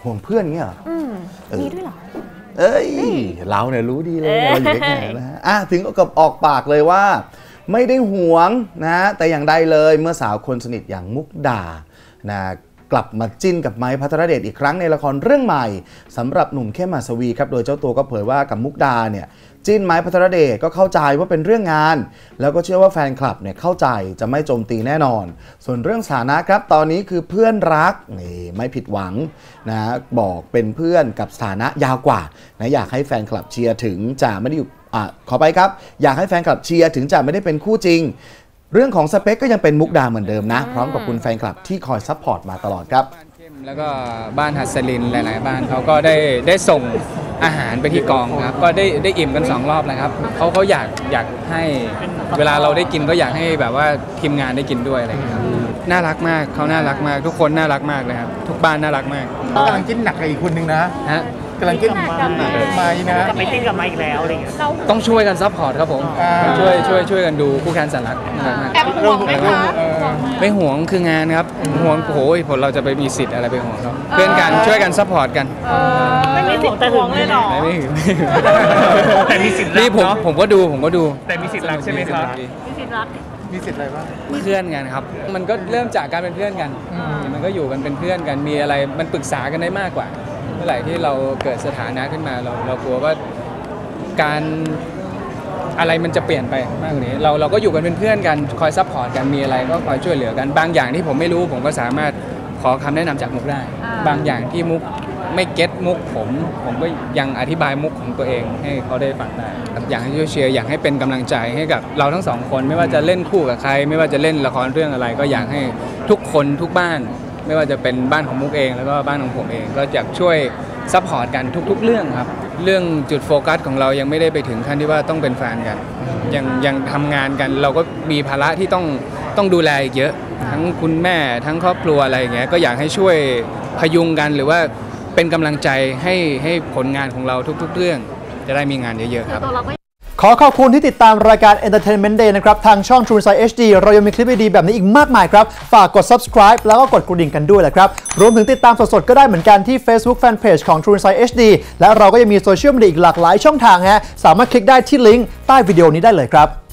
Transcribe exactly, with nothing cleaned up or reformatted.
ห่วงเพื่อนเงี้ยเหรอมีด้วยเหรอเอ้ยเราเนี่ยรู้ดีเลยเราอยู่แค่นะฮะอ่ะถึงกับออกปากเลยว่าไม่ได้ห่วงนะแต่อย่างใดเลยเมื่อสาวคนสนิทอย่างมุกดานะกลับมาจิ้นกับไม้พัทรเดชอีกครั้งในละครเรื่องใหม่สำหรับหนุ่มเข้มหัสวีครับโดยเจ้าตัวก็เผยว่ากับมุกดาเนี่ยจิ้นไม้พัทรเดชก็เข้าใจว่าเป็นเรื่องงานแล้วก็เชื่อว่าแฟนคลับเนี่ยเข้าใจจะไม่โจมตีแน่นอนส่วนเรื่องสถานะครับตอนนี้คือเพื่อนรักนี่ไม่ผิดหวังนะบอกเป็นเพื่อนกับสถานะยาวกว่านะอยากให้แฟนคลับเชียร์ถึงจะไม่ได้อยู่อ่ะขอไปครับอยากให้แฟนคลับเชียร์ถึงจะไม่ได้เป็นคู่จริงเรื่องของสเปคก็ยังเป็นมุกดาเหมือนเดิมนะพร้อมกับคุณแฟนคลับที่คอยซัพพอร์ตมาตลอดครับแล้วก็บ้านหัสลินหลายๆบ้านเขาก็ได้ได้ส่งอาหารไปที่กองครับก็ได้ได้อิ่มกันสองรอบแล้วครับเขาเขาอยากอยากให้เวลาเราได้กินก็อยากให้แบบว่าทีมงานได้กินด้วยอะไรอย่างเงี้ยครับน่ารักมากเขาน่ารักมากทุกคนน่ารักมากเลยครับทุกบ้านน่ารักมากกำลังจิ้นหนักกับอีกคนนึงนะฮะกำลังจิ้นไม้นะจะไปจิ้นกับไม้อีกแล้วอะไรเงี้ยต้องช่วยกันซัพพอร์ตครับผมช่วยช่วยช่วยกันดูคู่แข่งสันรักแอบห่วงไหมคะไม่ห่วงคืองานครับห่วงโอ้ยผลเราจะไปมีสิทธิ์อะไรไปห่วงเขาเพื่อนกันช่วยกันซัพพอร์ตกันไม่มีสิทธิ์แต่ห่วงเลยหรอไม่ถึงแต่มีสิทธิ์นี่ผมผมก็ดูผมก็ดูแต่มีสิทธิ์รักใช่ไหมครับมีสิทธิ์รักมีสิทธิ์อะไรบ้างเพื่อนกันครับมันก็เริ่มจากการเป็นเพื่อนกันมันก็อยู่กันเป็นเพื่อนกันมีอะไรมันปรึกษากันได้มากกว่าเมื่อไหร่ที่เราเกิดสถานะขึ้นมาเราเรากลัวว่าการอะไรมันจะเปลี่ยนไปมากกว่านี้เราเราก็อยู่กันเป็นเพื่อนกันคอยซัพพอร์ตกันมีอะไรก็คอยช่วยเหลือกันบางอย่างที่ผมไม่รู้ผมก็สามารถขอคำแนะนำจากมุกได้บางอย่างที่มุกไม่เก็ตมุกผมผมก็ยังอธิบายมุกของตัวเองให้เขาได้ฟังได้อยากให้ช่วยเชียร์อยากให้เป็นกำลังใจให้กับเราทั้งสองคนไม่ว่าจะเล่นคู่กับใครไม่ว่าจะเล่นละครเรื่องอะไรก็อยากให้ทุกคนทุกบ้านไม่ว่าจะเป็นบ้านของมุกเองแล้วก็บ้านของผมเองก็อยากช่วยซัพพอร์ตกันทุกๆเรื่องครับเรื่องจุดโฟกัสของเรายังไม่ได้ไปถึงขั้นที่ว่าต้องเป็นแฟนกันยังยังทำงานกันเราก็มีภาระที่ต้องต้องดูแลอีกเยอะทั้งคุณแม่ทั้งครอบครัวอะไรอย่างเงี้ยก็อยากให้ช่วยพยุงกันหรือว่าเป็นกำลังใจให้ให้ผลงานของเราทุกๆเรื่องจะได้มีงานเยอะๆครับขอขอบคุณที่ติดตามรายการ Entertainment Day นะครับทางช่อง True Insight เอช ดี เรายังมีคลิปดีๆแบบนี้อีกมากมายครับฝากกด Subscribe แล้วก็กดกระดิ่งกันด้วยแหละครับรวมถึงติดตามสดๆก็ได้เหมือนกันที่ Facebook Fanpage ของ True Insight เอช ดี และเราก็ยังมีโซเชียลมีเดียอีกหลากหลายช่องทางฮะสามารถคลิกได้ที่ลิงก์ใต้วิดีโอนี้ได้เลยครับ